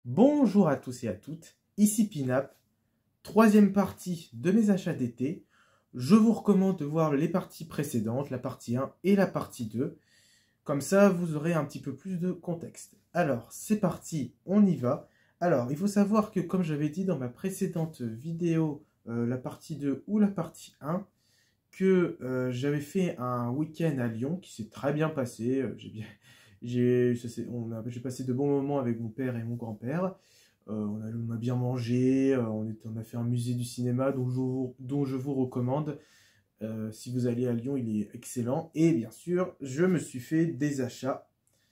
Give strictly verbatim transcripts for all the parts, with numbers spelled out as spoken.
Bonjour à tous et à toutes, ici Pinap, troisième partie de mes achats d'été. Je vous recommande de voir les parties précédentes, la partie un et la partie deux. Comme ça, vous aurez un petit peu plus de contexte. Alors, c'est parti, on y va. Alors, il faut savoir que comme j'avais dit dans ma précédente vidéo, euh, la partie deux ou la partie un, que euh, j'avais fait un week-end à Lyon qui s'est très bien passé. Euh, j'ai bien... J'ai passé de bons moments avec mon père et mon grand-père. Euh, on, a, on a bien mangé, euh, on, est, on a fait un musée du cinéma dont je vous, dont je vous recommande. Euh, si vous allez à Lyon, il est excellent. Et bien sûr, je me suis fait des achats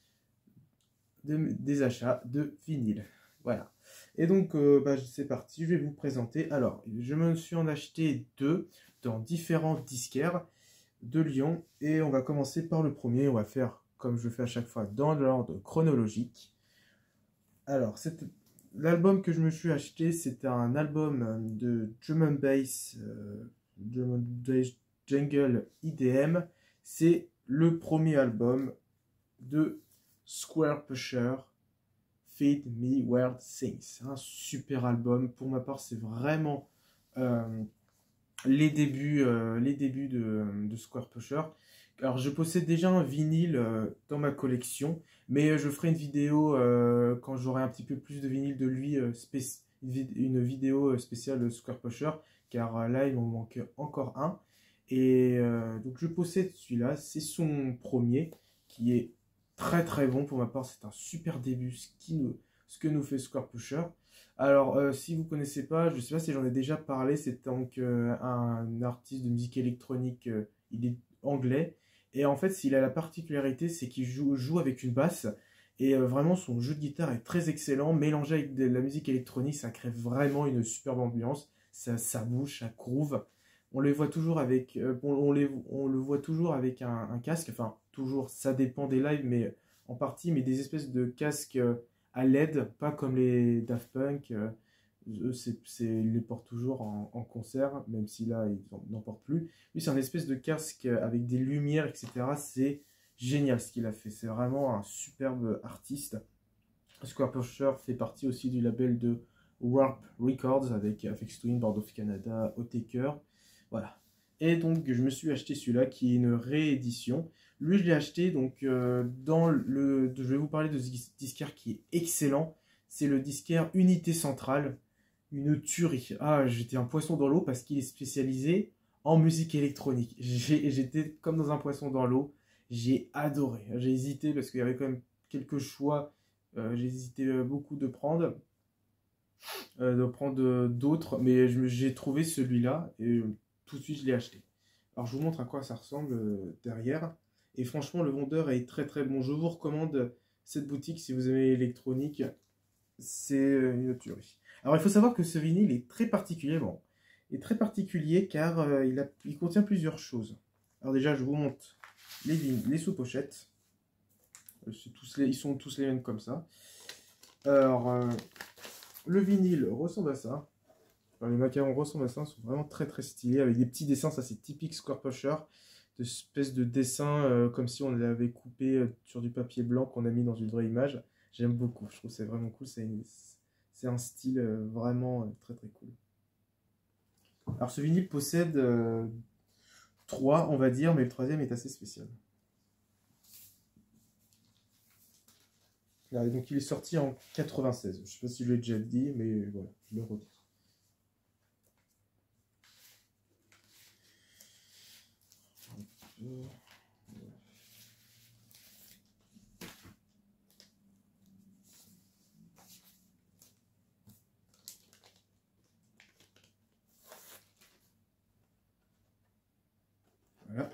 de, des achats de vinyle. Voilà. Et donc, euh, bah, c'est parti, je vais vous présenter. Alors, je me suis en acheté deux dans différents disquaires de Lyon. Et on va commencer par le premier. On va faire, comme je fais à chaque fois, dans l'ordre chronologique. Alors, l'album que je me suis acheté, c'est un album de drum and bass, euh, drum and bass jungle I D M. C'est le premier album de Square Pusher, Feed Me Weird Things. Un super album. Pour ma part, c'est vraiment euh, les débuts, euh, les débuts de, de Square Pusher. Alors, je possède déjà un vinyle euh, dans ma collection, mais je ferai une vidéo euh, quand j'aurai un petit peu plus de vinyle de lui, euh, une vidéo spéciale Square Pusher, car euh, là, il m'en manque encore un. Et euh, donc, je possède celui-là, c'est son premier, qui est très très bon. Pour ma part, c'est un super début, ce, qui nous, ce que nous fait Square Pusher. Alors, euh, si vous ne connaissez pas, je ne sais pas si j'en ai déjà parlé, c'est donc euh, un artiste de musique électronique, euh, il est anglais. Et en fait, il a la particularité, c'est qu'il joue, joue avec une basse. Et euh, vraiment, son jeu de guitare est très excellent. Mélangé avec de la musique électronique, ça crée vraiment une superbe ambiance. Ça, ça bouge, ça groove. On les voit toujours avec, euh, on, on, les, on le voit toujours avec un, un casque. Enfin, toujours, ça dépend des lives, mais en partie, mais des espèces de casques euh, à L E D, pas comme les Daft Punk. Euh, eux, c'est, c'est, ils les portent toujours en, en concert, même si là, ils n'en portent plus. Lui, c'est un espèce de casque avec des lumières, et cetera. C'est génial ce qu'il a fait. C'est vraiment un superbe artiste. Square Pusher fait partie aussi du label de Warp Records avec Aphex Twin, Board of Canada, Otaker. Voilà. Et donc, je me suis acheté celui-là qui est une réédition. Lui, je l'ai acheté donc euh, dans le... Je vais vous parler de ce disquaire qui est excellent. C'est le disquaire Unité Centrale. Une tuerie. Ah, j'étais un poisson dans l'eau parce qu'il est spécialisé en musique électronique. J'étais comme dans un poisson dans l'eau. J'ai adoré. J'ai hésité parce qu'il y avait quand même quelques choix. Euh, j'ai hésité beaucoup de prendre. Euh, de prendre d'autres. Mais j'ai trouvé celui-là. Et euh, tout de suite, je l'ai acheté. Alors, je vous montre à quoi ça ressemble euh, derrière. Et franchement, le vendeur est très très bon. Je vous recommande cette boutique si vous aimez l'électronique. C'est une tuerie. Alors, il faut savoir que ce vinyle est très particulier. Bon, est très particulier car euh, il, a, il contient plusieurs choses. Alors déjà, je vous montre les, les sous-pochettes. Ils sont tous les mêmes comme ça. Alors, euh, le vinyle ressemble à ça. Alors, les macarons ressemblent à ça. Ils sont vraiment très très stylés avec des petits dessins. Ça, c'est typique Square Pusher. De espèces de dessins euh, comme si on l'avait coupé euh, sur du papier blanc qu'on a mis dans une vraie image. J'aime beaucoup. Je trouve que c'est vraiment cool. C'est une... C'est un style euh, vraiment euh, très très cool. Alors ce vinyle possède euh, trois, on va dire, mais le troisième est assez spécial. Là, donc il est sorti en quatre-vingt-seize. Je ne sais pas si je l'ai déjà dit, mais voilà, je le redis. Voilà.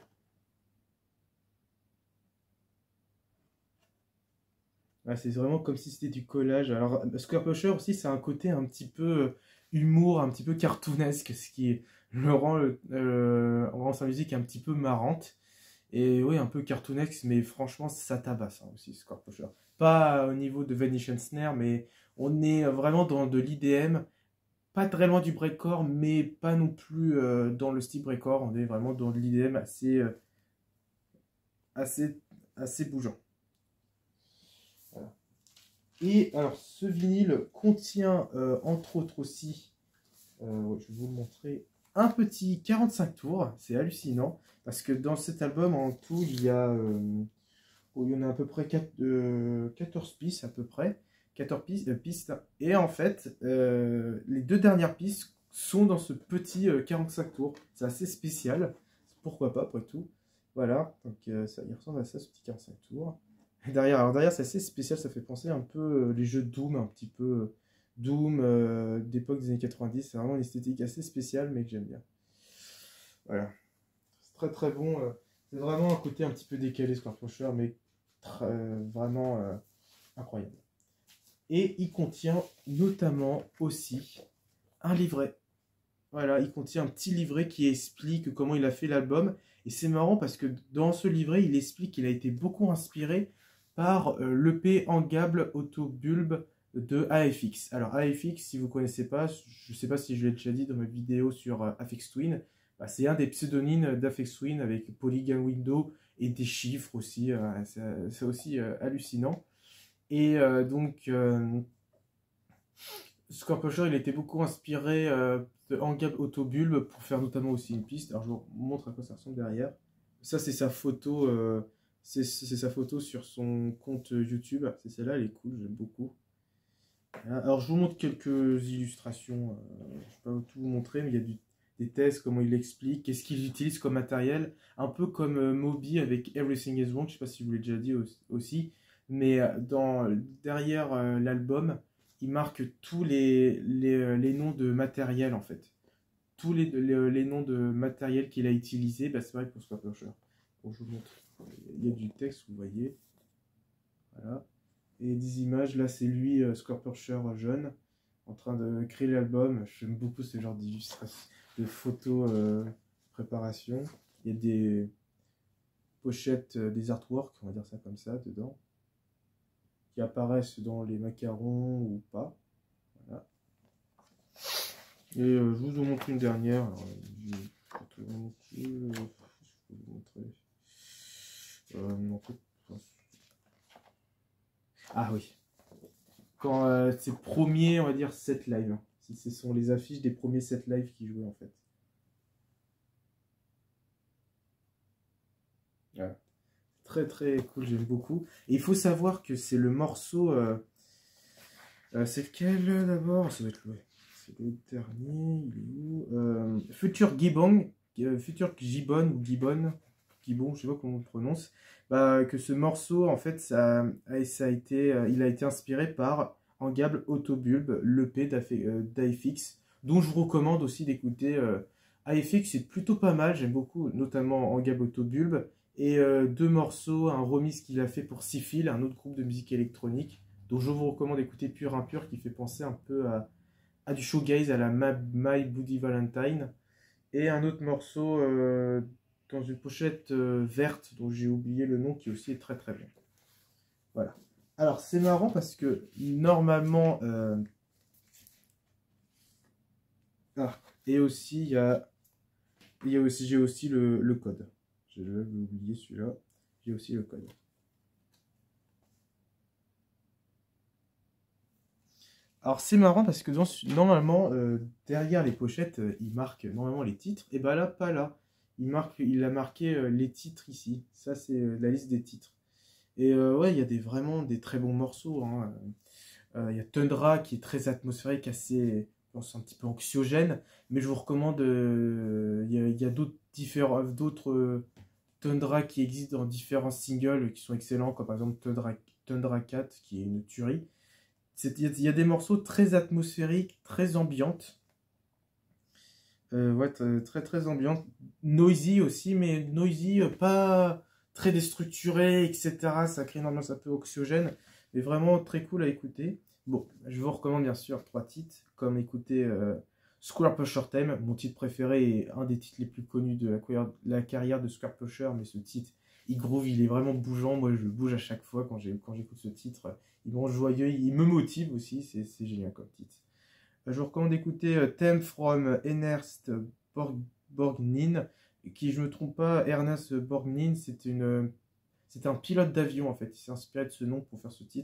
Ah, c'est vraiment comme si c'était du collage. Alors, Square Pusher aussi, c'est un côté un petit peu humour, un petit peu cartoonesque, ce qui le rend, euh, rend sa musique un petit peu marrante. Et oui, un peu cartoonesque, mais franchement, ça tabasse hein, aussi, Square Pusher. Pas au niveau de Venetian Snare, mais on est vraiment dans de l'I D M. Pas très loin du breakcore, mais pas non plus euh, dans le style breakcore. On est vraiment dans de l'I D M assez, euh, assez, assez bougeant. Voilà. Et alors, ce vinyle contient, euh, entre autres aussi, euh, ouais, je vais vous le montrer, un petit quarante-cinq tours. C'est hallucinant, parce que dans cet album, en tout, il y a, euh, oh, il y en a à peu près quatre, euh, quatorze pistes, à peu près, quatorze pistes, euh, pistes. Et en fait, euh, les deux dernières pistes sont dans ce petit euh, quarante-cinq tours. C'est assez spécial, pourquoi pas, après tout. Voilà, donc euh, ça, il ressemble à ça, ce petit quarante-cinq tours. Derrière, alors derrière, c'est assez spécial, ça fait penser un peu euh, les jeux de Doom, un petit peu euh, Doom euh, d'époque des années quatre-vingt-dix. C'est vraiment une esthétique assez spéciale, mais que j'aime bien. Voilà, c'est très très bon. euh, c'est vraiment un côté un petit peu décalé, Squarepusher, mais très, euh, vraiment euh, incroyable. Et il contient notamment aussi un livret. Voilà, il contient un petit livret qui explique comment il a fait l'album. Et c'est marrant parce que dans ce livret, il explique qu'il a été beaucoup inspiré par euh, l'E P Engable Autobulb de A F X. Alors A F X, si vous ne connaissez pas, je ne sais pas si je l'ai déjà dit dans ma vidéo sur euh, Aphex Twin, bah, c'est un des pseudonymes d'Aphex Twin avec Polygon Window et des chiffres aussi. Euh, c'est aussi euh, hallucinant. Et euh, donc... Euh, Squarepusher, il était beaucoup inspiré euh, de Engable Autobulb pour faire notamment aussi une piste. Alors je vous montre à quoi ça ressemble derrière. Ça c'est sa photo, euh, c'est sa photo sur son compte YouTube. C'est celle-là, elle est cool, j'aime beaucoup. Alors je vous montre quelques illustrations. Euh, je ne vais pas tout vous montrer, mais il y a du, des tests, comment il l'explique, qu'est-ce qu'il utilise comme matériel. Un peu comme euh, Moby avec Everything Is Wrong, je ne sais pas si je vous l'ai déjà dit aussi. Mais dans, derrière euh, l'album, il marque tous les, les, les noms de matériel en fait. Tous les, les, les noms de matériel qu'il a utilisé, bah, c'est vrai pour Squarepusher. Bon, je vous montre. Il y a du texte, vous voyez. Voilà. Et des images, là c'est lui, euh, Squarepusher jeune, en train de créer l'album. J'aime beaucoup ce genre d'illustration, de photos euh, préparation. Il y a des pochettes, euh, des artworks, on va dire ça comme ça, dedans, qui apparaissent dans les macarons ou pas. Voilà. Et euh, je vous en montre une dernière. Alors, je vais te montrer. Je vais vous montrer. Euh, non, ah oui. Quand euh, ses premiers, on va dire, sept live. Ce sont les affiches des premiers sept live qui jouaient en fait. Voilà. Très très cool, j'aime beaucoup. Et il faut savoir que c'est le morceau. Euh, euh, c'est lequel d'abord? Ça doit être le. C'est le dernier, il est où euh, Future Gibbon, euh, Future Gibbon ou Gibbon, Gibbon, je sais pas comment on le prononce. Bah, que ce morceau, en fait, ça, ça a été, euh, il a été inspiré par Engable Autobulb, l'E P d'A F X, dont je vous recommande aussi d'écouter. Euh, A F X, c'est plutôt pas mal, j'aime beaucoup, notamment Engable Autobulb, et euh, deux morceaux, un remix qu'il a fait pour Syphil, un autre groupe de musique électronique, dont je vous recommande d'écouter Pur Impur, qui fait penser un peu à à du shoegaze à la My Bloody Valentine, et un autre morceau euh, dans une pochette euh, verte dont j'ai oublié le nom, qui aussi est très très bien. Voilà. Alors c'est marrant parce que normalement euh... ah, et aussi il y a il y a aussi j'ai aussi le, le code. J'ai oublié celui-là. J'ai aussi le code. Alors c'est marrant parce que dans, normalement, euh, derrière les pochettes, euh, il marque normalement les titres. Et bah là, pas là. Il, marque, il a marqué euh, les titres ici. Ça, c'est euh, la liste des titres. Et euh, ouais, il y a des, vraiment des très bons morceaux. Hein. Euh, il y a Tundra qui est très atmosphérique, assez, je pense, un petit peu anxiogène. Mais je vous recommande, euh, il y a, il y a d'autres différents, d'autres euh, Tundra qui existent dans différents singles qui sont excellents, comme par exemple Tundra, Tundra quatre qui est une tuerie. Il y a des morceaux très atmosphériques, très ambiantes. Euh, ouais, très très ambiantes. Noisy aussi, mais noisy, pas très déstructuré, et cetera. Ça crée une ambiance un peu anxiogène, mais vraiment très cool à écouter. Bon, je vous recommande bien sûr trois titres, comme écouter euh, Squarepusher Time, mon titre préféré et un des titres les plus connus de la, la carrière de Squarepusher, mais ce titre, il groove, il est vraiment bougeant. Moi, je bouge à chaque fois quand j'écoute ce titre. Il me rend joyeux, il me motive aussi, c'est génial comme titre. Je vous recommande d'écouter uh, Theme from Ernest Borg Borgnine, qui, je ne me trompe pas, Ernest Borgnine, c'est une, c'est un pilote d'avion en fait. Il s'est inspiré de ce nom pour faire ce titre.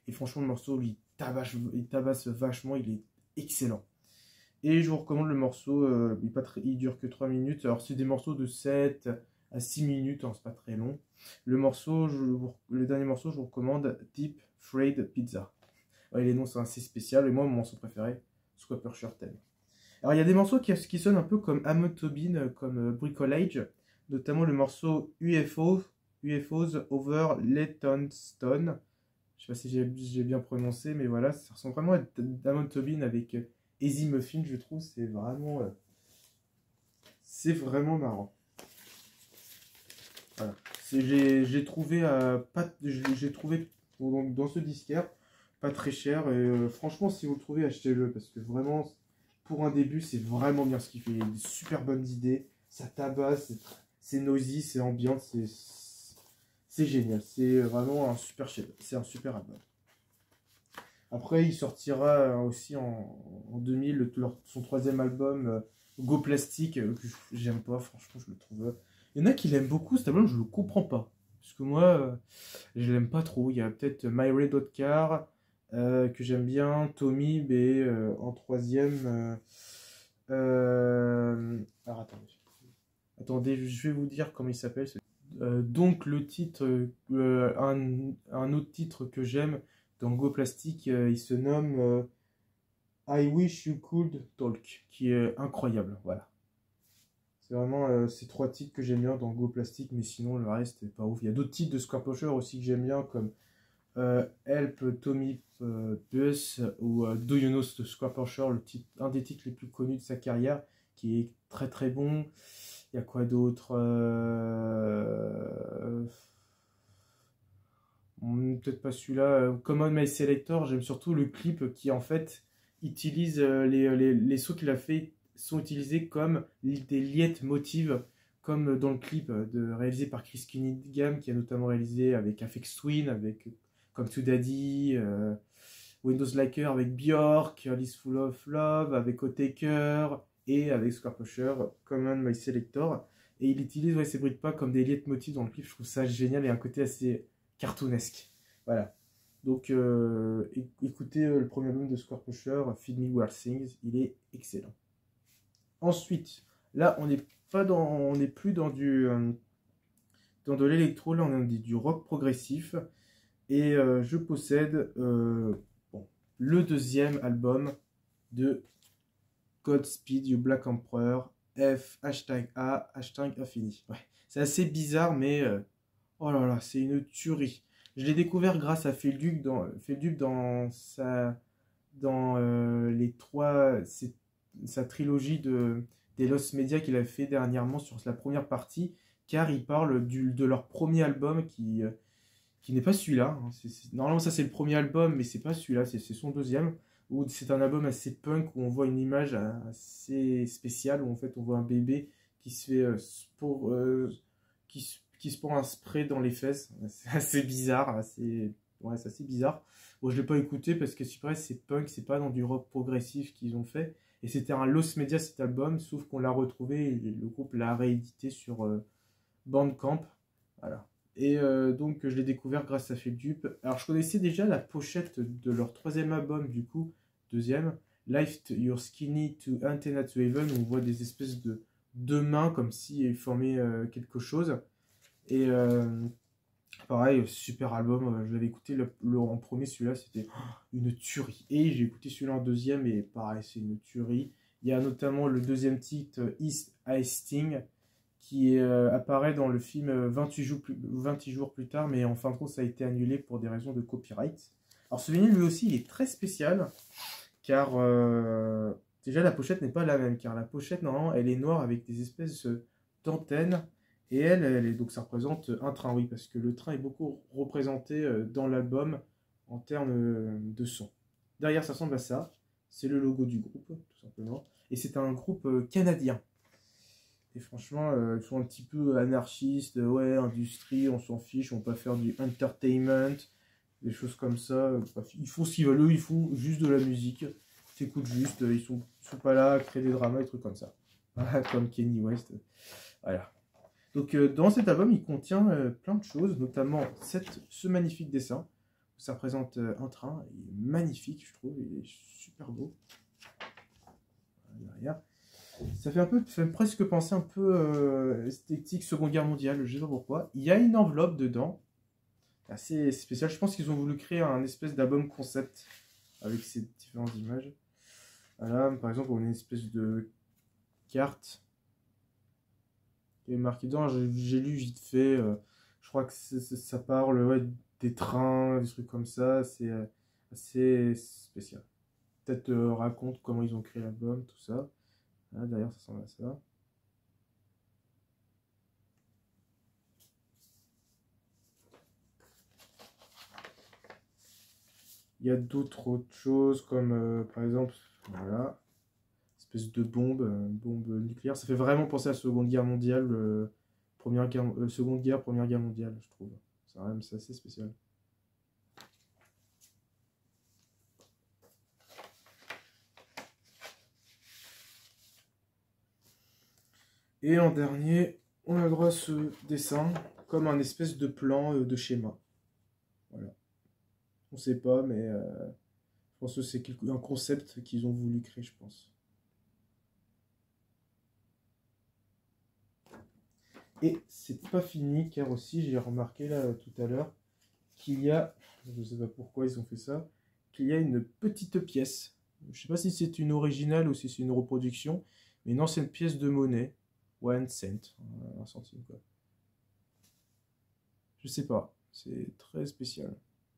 Et franchement, le morceau, lui, tabasse, il tabasse vachement, il est excellent. Et je vous recommande le morceau, euh, il, pas très, il dure que trois minutes. Alors, c'est des morceaux de sept à six minutes, hein, c'est pas très long. Le morceau, je vous, le dernier morceau, je vous recommande Deep Fried Pizza. Ouais, les noms sont assez spéciaux, et moi, mon morceau préféré, Squapper Shirten. Alors, il y a des morceaux qui, qui sonnent un peu comme Amon Tobin, comme euh, Bricolage, notamment le morceau U F O, U F Os Over Leytonstone. Je sais pas si j'ai bien prononcé, mais voilà, ça ressemble vraiment à Amon Tobin avec euh, Easy Muffin, je trouve. C'est vraiment, euh, c'est vraiment marrant. Voilà. J'ai trouvé, euh, pas, j'ai trouvé dans, dans ce disquaire pas très cher. Et euh, franchement, si vous le trouvez, achetez-le parce que vraiment, pour un début, c'est vraiment bien ce qu'il fait. Il y a des super bonnes idées, ça tabasse, c'est noisy, c'est ambiant, c'est génial. C'est vraiment un super chef, c'est un super album. Après, il sortira aussi en, en deux mille leur, son troisième album, euh, Go Plastic, euh, que j'aime pas, franchement, je le trouve. Il y en a qui l'aiment beaucoup, cet album, je le comprends pas. Parce que moi, euh, je l'aime pas trop. Il y a peut-être My Red Hot Car, euh, que j'aime bien, Tommy, et euh, en troisième. Euh, euh, alors attendez. Attendez, je vais vous dire comment il s'appelle. Euh, donc, le titre, euh, un, un autre titre que j'aime dans Go Plastic, euh, il se nomme euh, I Wish You Could Talk, qui est incroyable. Voilà. C'est vraiment euh, ces trois titres que j'aime bien dans Go Plastic, mais sinon le reste c'est pas ouf. Il y a d'autres titres de Squarepusher aussi que j'aime bien, comme euh, Help Tommy euh, Bus ou euh, Do You Know Squarepusher, le titre, un des titres les plus connus de sa carrière, qui est très très bon. Il y a quoi d'autre euh... Peut-être pas celui-là. Common My Selector, j'aime surtout le clip qui en fait utilise euh, les, les, les sauts qu'il a fait sont utilisés comme des leitmotivs, comme dans le clip de, réalisé par Chris Cunningham, qui a notamment réalisé avec Aphex Twin, avec Come to Daddy, euh, Windows Liker avec Björk, Alice Full of Love, avec Otaker et avec Squarepusher, Common My Selector. Et il utilise ouais, ces bruits de pas comme des leitmotivs dans le clip. Je trouve ça génial et un côté assez cartoonesque. Voilà. Donc, euh, écoutez euh, le premier album de Squarepusher, Feed Me Weird Things, il est excellent. Ensuite, là, on n'est pas dans, on n'est plus dans du, euh, dans de l'électro, là, on est du rock progressif. Et euh, je possède euh, bon, le deuxième album de Godspeed You Black Emperor, F, hashtag A, hashtag Infini. Ouais, c'est assez bizarre, mais euh, oh là là, c'est une tuerie. Je l'ai découvert grâce à Felduc dans, Felduc dans sa, dans euh, les trois, sa trilogie de, des Lost Media qu'il a fait dernièrement sur la première partie, car il parle du, de leur premier album qui, euh, qui n'est pas celui-là. Hein. Normalement, ça c'est le premier album, mais c'est pas celui-là, c'est son deuxième, où c'est un album assez punk, où on voit une image assez spéciale, où en fait on voit un bébé qui se fait euh, sport, euh, qui se qui se prend un spray dans les fesses. C'est assez bizarre, assez... Ouais, c'est assez bizarre. Bon, je ne l'ai pas écouté parce que c'est c'est punk, c'est pas dans du rock progressif qu'ils ont fait. Et c'était un Lost Media cet album, sauf qu'on l'a retrouvé et le groupe l'a réédité sur euh, Bandcamp. Voilà. Et euh, donc je l'ai découvert grâce à Feldup. Alors je connaissais déjà la pochette de leur troisième album, du coup, deuxième, Lift Your Skinny to Antenna to Heaven, où on voit des espèces de deux mains comme s'ils formaient euh, quelque chose. Et euh, pareil, super album, je l'avais écouté le, le, en premier, celui-là c'était une tuerie. Et j'ai écouté celui-là en deuxième et pareil, c'est une tuerie. Il y a notamment le deuxième titre, East Hastings, qui euh, apparaît dans le film vingt-huit jours, plus, vingt-huit jours plus tard, mais en fin de compte ça a été annulé pour des raisons de copyright. Alors ce vinyle lui aussi il est très spécial, car euh, déjà la pochette n'est pas la même, car la pochette normalement elle est noire avec des espèces d'antennes. Et elle, elle est, donc ça représente un train, oui, parce que le train est beaucoup représenté dans l'album en termes de son. Derrière, ça ressemble à ça. C'est le logo du groupe, tout simplement. Et c'est un groupe canadien. Et franchement, euh, ils sont un petit peu anarchistes. Ouais, industrie, on s'en fiche, on peut faire du entertainment, des choses comme ça. Ils font ce qu'ils veulent, eux, ils font juste de la musique. T'écoutes juste, ils sont, ils sont pas là à créer des dramas, des trucs comme ça. Voilà, comme Kanye West. Voilà. Donc euh, dans cet album, il contient euh, plein de choses, notamment cette, ce magnifique dessin. Ça représente un train. Il est magnifique, je trouve. Il est super beau. Derrière. Ça fait un peu, ça fait presque penser un peu euh, esthétique Seconde Guerre mondiale, je sais pas pourquoi. Il y a une enveloppe dedans, assez spéciale. Je pense qu'ils ont voulu créer un espèce d'album concept avec ces différentes images. Voilà, par exemple, on a une espèce de carte qui est marquée dedans. J'ai lu vite fait. Euh, je crois que c est, c est, ça parle ouais, des trains, des trucs comme ça. C'est euh, assez spécial. Peut-être euh, raconte comment ils ont créé l'album, tout ça. Ah, d'ailleurs, ça ressemble à ça. Il y a d'autres autres choses comme euh, par exemple, voilà, espèce de bombe, euh, bombe nucléaire. Ça fait vraiment penser à la Seconde Guerre mondiale, euh, première guerre, euh, Seconde Guerre, Première Guerre mondiale, je trouve. C'est assez spécial. Et en dernier, on a le droit à ce dessin comme un espèce de plan euh, de schéma. Voilà. On sait pas, mais euh, je pense que c'est un concept qu'ils ont voulu créer, je pense. Et c'est pas fini, car aussi j'ai remarqué là tout à l'heure qu'il y a, je sais pas pourquoi ils ont fait ça, qu'il y a une petite pièce. Je sais pas si c'est une originale ou si c'est une reproduction, mais une ancienne pièce de monnaie. One cent, un centime quoi. Je sais pas, c'est très spécial.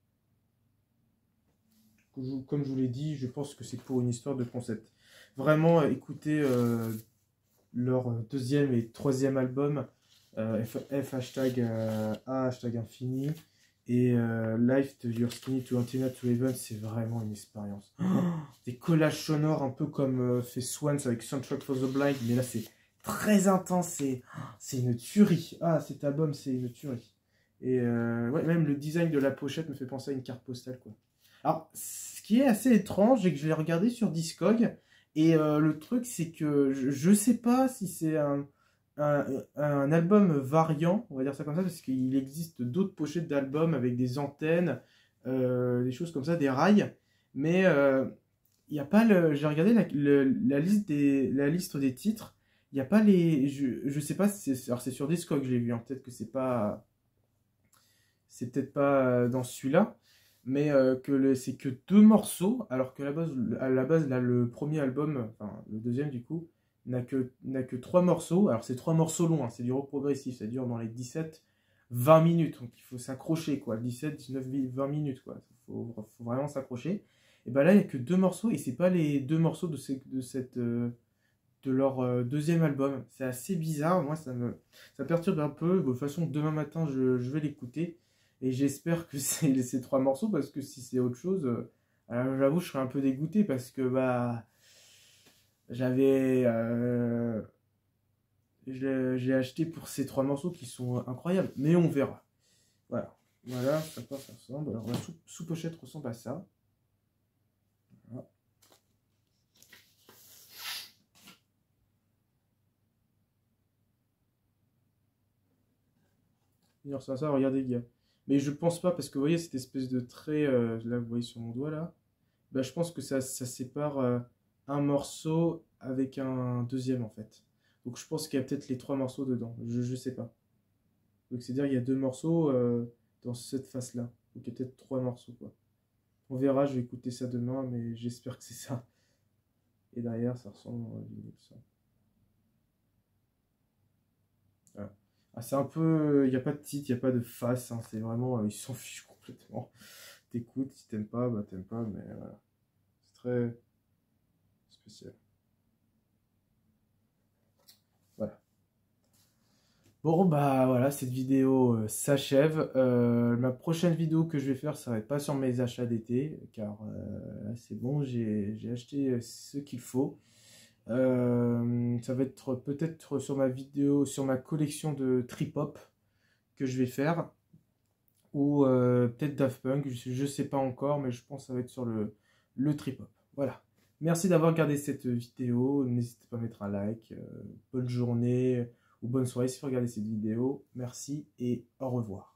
Comme je vous l'ai dit, je pense que c'est pour une histoire de concept. Vraiment, écoutez euh, leur deuxième et troisième album, euh, F, F hashtag euh, A hashtag infini et euh, Life to Your Skinny to Antenna to Heaven, c'est vraiment une expérience. Oh, des collages sonores un peu comme euh, fait Swans avec Soundtrack for the Blind, mais là c'est très intense, c'est une tuerie. Ah, cet album c'est une tuerie. Et euh, ouais, même le design de la pochette me fait penser à une carte postale quoi. Alors, ce qui est assez étrange, c'est que je l'ai regardé sur Discog, et euh, le truc, c'est que je ne sais pas si c'est un, un, un album variant, on va dire ça comme ça, parce qu'il existe d'autres pochettes d'albums avec des antennes, euh, des choses comme ça, des rails, mais euh, il n'y a pas le... J'ai regardé la, le, la, liste des, la liste des titres, il n'y a pas les... Je ne sais pas si c'est... Alors, c'est sur Discog que j'ai vu, hein, peut-être que c'est pas... C'est peut-être pas dans celui-là, mais euh, que c'est que deux morceaux, alors que à la base, à la base là, le premier album, enfin le deuxième du coup, n'a que, n'a que trois morceaux. Alors c'est trois morceaux longs, hein, c'est du rock progressif, ça dure dans les dix-sept vingt minutes, donc il faut s'accrocher quoi, dix-sept, dix-neuf, vingt minutes quoi, il faut, faut vraiment s'accrocher. Et ben là il n'y a que deux morceaux, et c'est pas les deux morceaux de, ces, de, cette, euh, de leur euh, deuxième album. C'est assez bizarre, moi ça me ça perturbe un peu. De toute façon demain matin je, je vais l'écouter. Et j'espère que c'est ces trois morceaux, parce que si c'est autre chose, euh, j'avoue, je serais un peu dégoûté, parce que bah j'avais... Euh, j'ai acheté pour ces trois morceaux qui sont incroyables, mais on verra. Voilà, voilà, ça quoi ça ressemble. Alors la sous, sous pochette ressemble à ça. Voilà. Il ressemble à ça, regardez, gars. Mais je pense pas, parce que vous voyez cette espèce de trait, euh, là vous voyez sur mon doigt là, bah, je pense que ça, ça sépare euh, un morceau avec un deuxième en fait. Donc je pense qu'il y a peut-être les trois morceaux dedans, je, je sais pas. Donc c'est-à-dire il y a deux morceaux euh, dans cette face là, donc il y a peut-être trois morceaux quoi. On verra, je vais écouter ça demain, mais j'espère que c'est ça. Et derrière ça ressemble à vinyle ça. Voilà. Ah, c'est un peu, il n'y a pas de titre, il n'y a pas de face, hein, c'est vraiment, euh, ils s'en fichent complètement. T'écoutes, si t'aimes pas, bah t'aimes pas, mais voilà. C'est très spécial. Voilà. Bon, bah voilà, cette vidéo euh, s'achève. Euh, ma prochaine vidéo que je vais faire, ça va être pas sur mes achats d'été, car euh, là c'est bon, j'ai acheté ce qu'il faut. Euh, ça va être peut-être sur ma vidéo, sur ma collection de trip-hop que je vais faire, ou euh, peut-être Daft Punk, je, je sais pas encore, mais je pense que ça va être sur le, le trip-hop. Voilà. Merci d'avoir regardé cette vidéo, n'hésitez pas à mettre un like, euh, bonne journée ou bonne soirée si vous regardez cette vidéo, merci et au revoir.